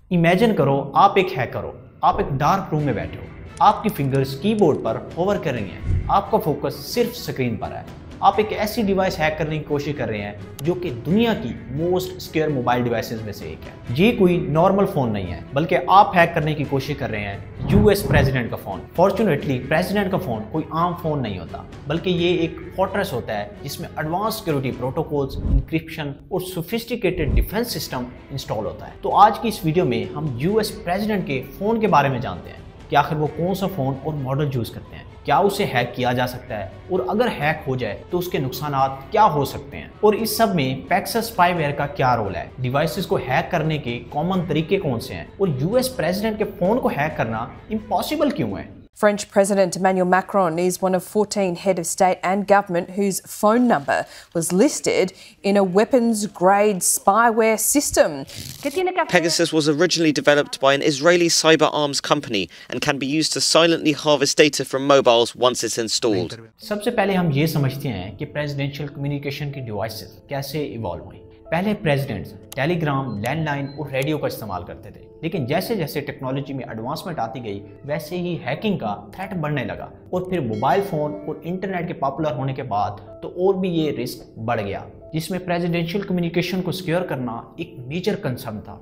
Imagine करो आप एक हैकर हो, आप एक डार्क रूम में बैठे हो, आपकी फिंगर्स कीबोर्ड पर होवर कर रही हैं, आपका फोकस सिर्फ स्क्रीन पर है। आप एक ऐसी डिवाइस हैक करने की कोशिश कर रहे हैं जो कि दुनिया की मोस्ट सिक्योर मोबाइल डिवाइसेस में से एक है। ये कोई नॉर्मल फोन नहीं है, बल्कि आप हैक करने की कोशिश कर रहे हैं यूएस प्रेसिडेंट का फोन। फॉर्चुनेटली प्रेसिडेंट का फोन कोई आम फोन नहीं होता, बल्कि ये एक फोर्ट्रेस होता है जिसमें एडवांस सिक्योरिटी प्रोटोकॉल्स, इंक्रिप्शन और सोफिस्टिकेटेड डिफेंस सिस्टम इंस्टॉल होता है। तो आज की इस वीडियो में हम यूएस प्रेसिडेंट के फोन के बारे में जानते हैं कि आखिर वो कौन सा फोन और मॉडल यूज करते हैं, क्या उसे हैक किया जा सकता है, और अगर हैक हो जाए तो उसके नुकसानात क्या हो सकते हैं, और इस सब में पेगासस स्पाईवेयर का क्या रोल है, डिवाइसेस को हैक करने के कॉमन तरीके कौन से हैं, और यूएस प्रेसिडेंट के फोन को हैक करना इम्पॉसिबल क्यों है। French President Emmanuel Macron is one of 14 head of state and government whose phone number was listed in a weapons-grade spyware system. Pegasus was originally developed by an Israeli cyber arms company and can be used to silently harvest data from mobiles once it's installed. सबसे पहले हम ये समझते हैं कि presidential communication की devices कैसे evolve हुई। पहले प्रेसिडेंट्स टेलीग्राम, लैंडलाइन और रेडियो का इस्तेमाल करते थे, लेकिन जैसे जैसे टेक्नोलॉजी में एडवांसमेंट आती गई वैसे ही हैकिंग का थ्रेट बढ़ने लगा, और फिर मोबाइल फ़ोन और इंटरनेट के पॉपुलर होने के बाद तो और भी ये रिस्क बढ़ गया, जिसमें प्रेसिडेंशियल कम्युनिकेशन को सिक्योर करना एक मेजर कंसर्न था।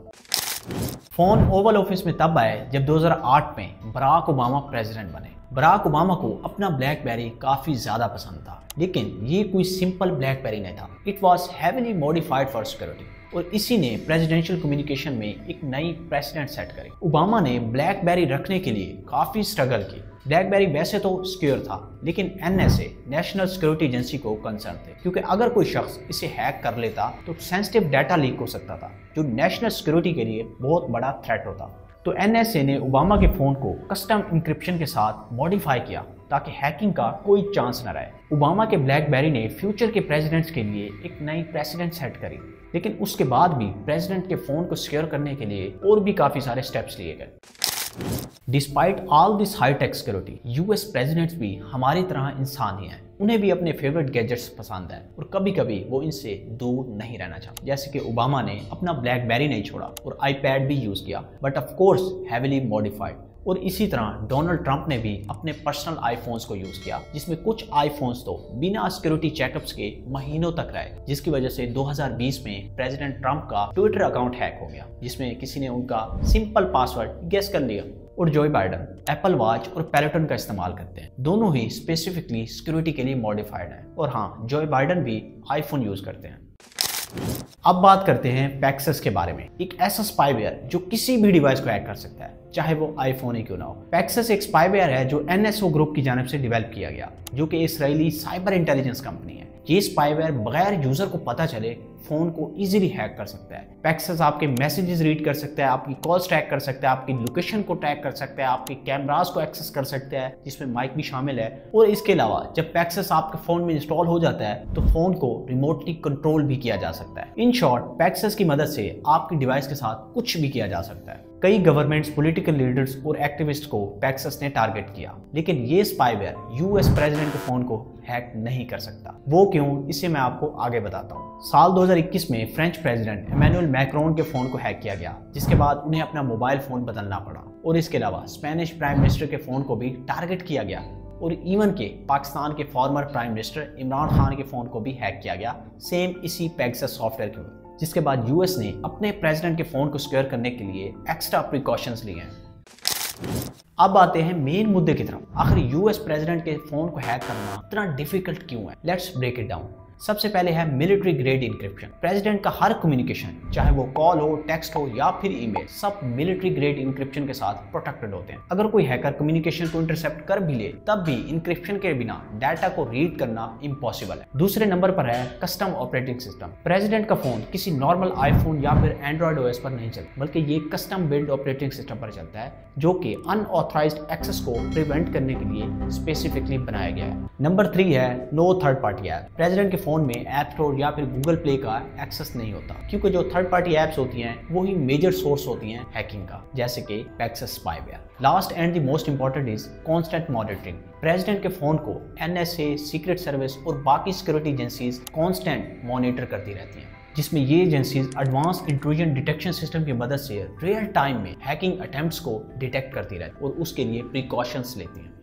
फ़ोन ओवल ऑफिस में तब आए जब 2008 में बराक ओबामा प्रेसिडेंट बने। बराक ओबामा को अपना ब्लैकबेरी काफ़ी ज़्यादा पसंद था, लेकिन ये कोई सिंपल ब्लैकबेरी नहीं था। It was heavily modified for security, और इसी ने प्रेसिडेंशियल कम्युनिकेशन में एक नई प्रेसिडेंट सेट करी। ओबामा ने ब्लैकबेरी रखने के लिए काफ़ी स्ट्रगल की। ब्लैकबेरी वैसे तो सिक्योर था, लेकिन एनएसए नेशनल सिक्योरिटी एजेंसी को कंसर्न थे, क्योंकि अगर कोई शख्स इसे हैक कर लेता तो सेंसिटिव डाटा लीक हो सकता था, जो नेशनल सिक्योरिटी के लिए बहुत बड़ा थ्रेट होता। तो एनएसए ने ओबामा के फ़ोन को कस्टम इंक्रिप्शन के साथ मॉडिफाई किया ताकि हैकिंग का कोई चांस न रहे। ओबामा के ब्लैकबेरी ने फ्यूचर के प्रेसिडेंट्स के लिए एक नई प्रेसिडेंट सेट करी, लेकिन उसके बाद भी प्रेसिडेंट के फ़ोन को सिक्योर करने के लिए और भी काफ़ी सारे स्टेप्स लिए गए। Despite all this high tech security, US presidents भी हमारी तरह इंसान ही हैं। उन्हें भी अपने फेवरेट गैजेट्स पसंद हैं, और कभी कभी वो इनसे दूर नहीं रहना चाहते। जैसे कि ओबामा ने अपना ब्लैकबेरी नहीं छोड़ा और आईपैड भी यूज़ किया, but of course heavily modified. और इसी तरह डोनाल्ड ट्रंप ने भी अपने पर्सनल आईफोन्स को यूज़ किया, जिसमें कुछ आईफोन्स तो बिना सिक्योरिटी चेकअप्स के महीनों तक रहे, जिसकी वजह से 2020 में प्रेसिडेंट ट्रंप का ट्विटर अकाउंट हैक हो गया, जिसमें किसी ने उनका सिंपल पासवर्ड गेस कर लिया। और जोए बाइडन एप्पल वॉच और पेलेटन का इस्तेमाल करते हैं, दोनों ही स्पेसिफिकली सिक्योरिटी के लिए मॉडिफाइड हैं। और हाँ, जोए बाइडन भी आईफोन यूज़ करते हैं। अब बात करते हैं पेगासस के बारे में, एक ऐसा स्पाईवेयर जो किसी भी डिवाइस को हैक कर सकता है, चाहे वो आईफोन ही क्यों ना हो। पेगासस एक स्पाईवेयर है जो एनएसओ ग्रुप की जानिब से डेवलप किया गया, जो कि इजरायली साइबर इंटेलिजेंस कंपनी है। ये स्पाईवेयर बगैर यूजर को पता चले फोन को इजीली हैक कर सकता है। पेगासस आपके मैसेजेस रीड कर सकता है, आपकी कॉल्स ट्रैक कर सकता है, आपकी लोकेशन को ट्रैक कर सकता है, आपके कैमरास को एक्सेस कर सकता है, जिसमें माइक भी शामिल है। और इसके अलावा जब पेगासस आपके फोन में इंस्टॉल हो जाता है तो फोन को रिमोटली कंट्रोल भी किया जा सकता है। इन शॉर्ट, पेगासस की मदद से आपकी डिवाइस के साथ कुछ भी किया जा सकता है। कई गवर्नमेंट्स, पॉलिटिकल लीडर्स और एक्टिविस्ट को पेगासस ने टारगेट किया, लेकिन ये स्पाईवेयर यूएस प्रेसिडेंट के फोन को हैक नहीं कर सकता। वो क्यों, इसे मैं आपको आगे बताता हूँ। साल 2021 में फ्रेंच प्रेसिडेंट इमैनुअल मैक्रोन के फोन को हैक किया गया, जिसके बाद उन्हें अपना मोबाइल फोन बदलना पड़ा। और इसके अलावा स्पेनिश प्राइम मिनिस्टर के फोन को भी टारगेट किया गया, और इवन के पाकिस्तान के former prime minister Imran Khan के फोन को भी हैक किया गया, सेम इसी पेगासस सॉफ्टवेयर के वजह। जिसके बाद यूएस ने अपने प्रेसिडेंट के फोन को सिक्योर करने के लिए एक्स्ट्रा प्रिकॉशंस लिए हैं। अब आते हैं मेन मुद्दे की तरफ। आखिर यूएस प्रेसिडेंट के फोन को हैक करना इतना डिफिकल्ट क्यों है? Let's break it down. सबसे पहले है मिलिट्री ग्रेड इंक्रिप्शन। प्रेसिडेंट का हर कम्युनिकेशन, चाहे वो कॉल हो, टेक्स्ट हो या फिर ईमेल, सब मिलिट्री ग्रेड इंक्रिप्शन के साथ प्रोटेक्टेड होते हैं। अगर कोई हैकर कम्युनिकेशन को इंटरसेप्ट कर भी ले, तब भी इंक्रिप्शन के बिना डाटा को रीड करना इम्पॉसिबल है। दूसरे नंबर पर है कस्टम ऑपरेटिंग सिस्टम। प्रेसिडेंट का फोन किसी नॉर्मल आईफोन या फिर एंड्रॉइड ओएस पर नहीं चलता, बल्कि ये कस्टम बिल्ड ऑपरेटिंग सिस्टम पर चलता है, जो कि अनऑथराइज्ड एक्सेस को प्रिवेंट करने के लिए स्पेसिफिकली बनाया गया है। नंबर 3 है no third party app. President के फोन में ऐप स्टोर या फिर गूगल प्ले का एक्सेस नहीं होता, क्योंकि जो थर्ड पार्टी ऐप्स होती हैं वो ही मेजर सोर्स होती हैं हैकिंग का, जैसे कि Pegasus spyware. Last and the most important is constant monitoring. President के फोन को एनएसए, सीक्रेट सर्विस और बाकी सिक्योरिटी एजेंसीज कांस्टेंट मॉनिटर करती रहती हैं। जिसमें ये agencies advance intrusion detection system की मदद से रियल टाइम में हैकिंग अटेम्प्ट्स को डिटेक्ट करती रहती और उसके लिए प्रिकॉशंस लेती हैं।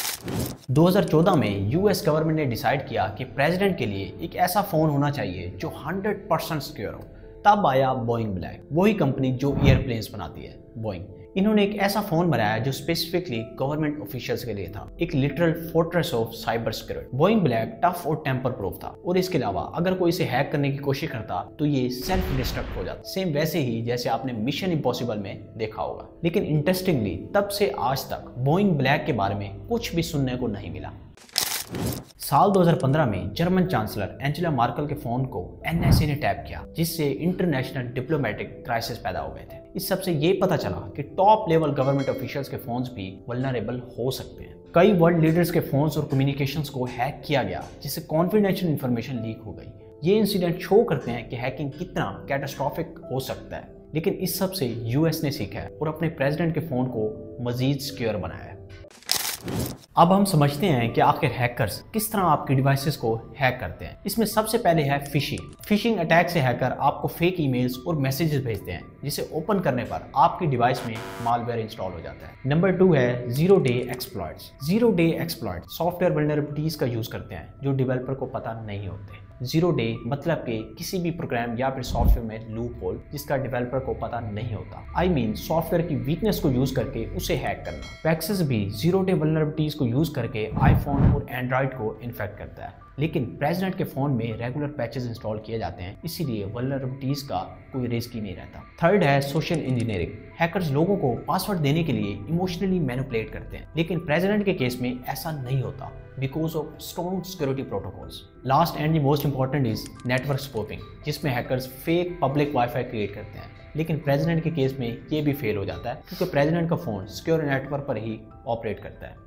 2014 में यूएस गवर्नमेंट ने डिसाइड किया कि प्रेसिडेंट के लिए एक ऐसा फ़ोन होना चाहिए जो 100% सिक्योर हो। तब आया बोइंग ब्लैक, वही कंपनी जो एयरप्लेन्स बनाती है, बोइंग। इन्होंने एक ऐसा फ़ोन बनाया जो स्पेसिफिकली गवर्नमेंट ऑफिशियल्स के लिए था, एक literal fortress of cyber security. Boeing black tough और टेम्पर प्रूफ था और इसके अलावा अगर कोई इसे हैक करने की कोशिश करता तो ये सेल्फ डिस्ट्रक्ट हो जाता, सेम वैसे ही जैसे आपने मिशन इम्पॉसिबल में देखा होगा। लेकिन इंटरेस्टिंगली तब से आज तक बोइंग ब्लैक के बारे में कुछ भी सुनने को नहीं मिला। साल 2015 में जर्मन चांसलर एंजेला मार्केल के फोन को एनएसए ने टैप किया, जिससे इंटरनेशनल डिप्लोमेटिक क्राइसिस पैदा हो गए थे। इस सब से ये पता चला कि टॉप लेवल गवर्नमेंट ऑफिशियल्स के फोन्स भी वल्नरेबल हो सकते हैं। कई वर्ल्ड लीडर्स के फोन्स और कम्युनिकेशंस को हैक किया गया, जिससे कॉन्फिडेंशियल इंफॉर्मेशन लीक हो गई। ये इंसिडेंट शो करते हैं कि हैकिंग कितना कैटास्ट्रॉफिक हो सकता है। लेकिन इस सब से यूएस ने सीखा है और अपने प्रेसिडेंट के फोन को मजीद सिक्योर बनाया है। अब हम समझते हैं कि आखिर हैकर्स किस तरह आपकी डिवाइसेस को हैक करते हैं। इसमें सबसे पहले है फिशिंग। फिशिंग अटैक से हैकर आपको फेक ईमेल्स और मैसेजेस भेजते हैं, जिसे ओपन करने पर आपकी डिवाइस में मालवेयर इंस्टॉल हो जाता है। नंबर 2 है zero day exploits. Zero day exploit software vulnerabilities का यूज करते हैं जो डेवलपर को पता नहीं होते। जीरो डे मतलब कि किसी भी प्रोग्राम या फिर सॉफ्टवेयर में लूप होल जिसका डेवलपर को पता नहीं होता। आई मीन सॉफ्टवेयर की वीकनेस को यूज करके उसे हैक करना। पैक्सेस भी जीरो डे वल्नरेबिलिटीज को यूज करके आईफोन और एंड्रॉइड को इन्फेक्ट करता है। लेकिन प्रेसिडेंट के फोन में रेगुलर पैचेस इंस्टॉल किए जाते हैं, इसीलिए वल्नरेबिलिटीज का कोई रिस्क ही नहीं रहता। थर्ड है सोशल इंजीनियरिंग। हैकर्स लोगों को पासवर्ड देने के लिए इमोशनली मैनिपुलेट करते हैं, लेकिन प्रेसिडेंट के केस में ऐसा नहीं होता because of strong security protocols. Last and the most important is network spoofing, जिसमें hackers fake public wifi create करते हैं। लेकिन प्रेसिडेंट के केस में ये भी फेल हो जाता है क्योंकि प्रेसिडेंट का फोन सिक्योर नेटवर्क पर ही ऑपरेट करता है।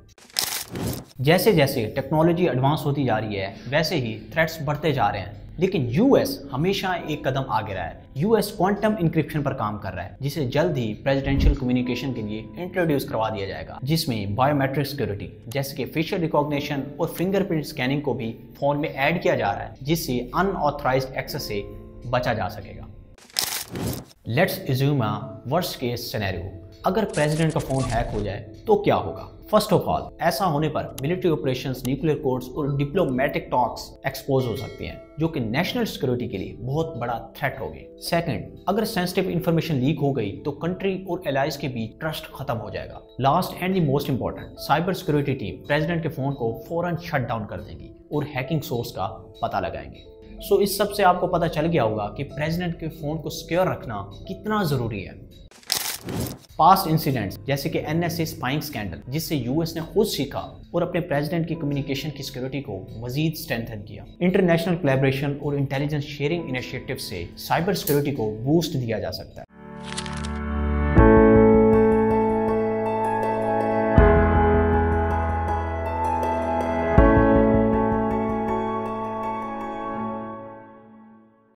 जैसे जैसे टेक्नोलॉजी एडवांस होती जा रही है वैसे ही थ्रेट्स बढ़ते जा रहे हैं, लेकिन यूएस हमेशा एक कदम आगे रहा है। यूएस क्वांटम इंक्रिप्शन पर काम कर रहा है, जिसे जल्द ही प्रेसिडेंशियल कम्युनिकेशन के लिए इंट्रोड्यूस करवा दिया जाएगा, जिसमें बायोमेट्रिक सिक्योरिटी जैसे कि फेशियल रिकॉग्निशन और फिंगरप्रिंट स्कैनिंग को भी फोन में ऐड किया जा रहा है, जिससे अनऑथराइज्ड एक्सेस से बचा जा सकेगा। Let's assume a worst case scenario. अगर प्रेसिडेंट का फोन हैक हो जाए तो क्या होगा? फर्स्ट ऑफ ऑल, ऐसा होने पर मिलिट्री ऑपरेशंस, न्यूक्लियर कोड्स और डिप्लोमेटिक टॉक्स एक्सपोज हो सकती हैं, जो कि नेशनल सिक्योरिटी के लिए बहुत बड़ा थ्रेट होगी। सेकंड, अगर सेंसिटिव इंफॉर्मेशन लीक हो गई तो कंट्री और एलाइज के बीच ट्रस्ट खत्म हो जाएगा। Last and the most important, cyber security team president के फोन को फौरन शट डाउन कर देगी और हैकिंग सोर्स का पता लगाएंगे। सो इस सब से आपको पता चल गया होगा कि प्रेसिडेंट के फोन को सिक्योर रखना कितना जरूरी है। पास्ट इंसिडेंट्स जैसे कि एनएसए स्पाइंग स्कैंडल, जिससे यूएस ने खुद सीखा और अपने प्रेसिडेंट की कम्युनिकेशन की सिक्योरिटी को मजीद स्ट्रेंथन किया। इंटरनेशनल कोलैबोरेशन और इंटेलिजेंस शेयरिंग इनिशिएटिव से साइबर सिक्योरिटी को बूस्ट दिया जा सकता है।